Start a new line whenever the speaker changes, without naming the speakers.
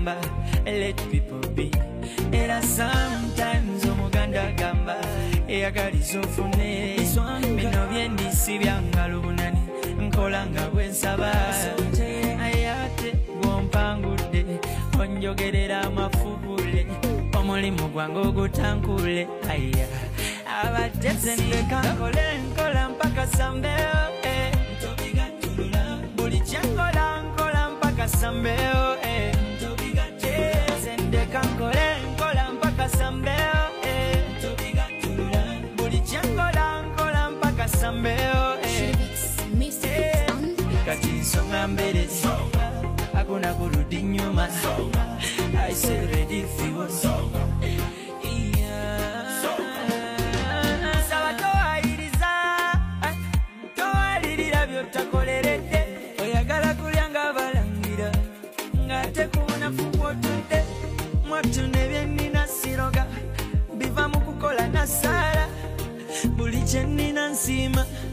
gamba let people be. Era sometimes omuganda gamba eyagaliza ofune bino byendisi byangalo bunani nkola nga bwensaba ayate bwompangudde onjogerera amafubule omulimu gwange ogutankule aya abateze ndekankole nkola mpaka sambeo buli kyenkola nkola mpaka sambeo ndekankole nkola mpaka sambeo buli kyenkola nkola mpaka sambeo kati nsonga mbere hakuna kurudi nyuma. I say ready for you. Sawa toairiza toalirira byotakolerede oyagala kulyanga balangira ngate kuna fuwotudde mwatune byenina siroga biva mu kukola nasala buli kyenina nsima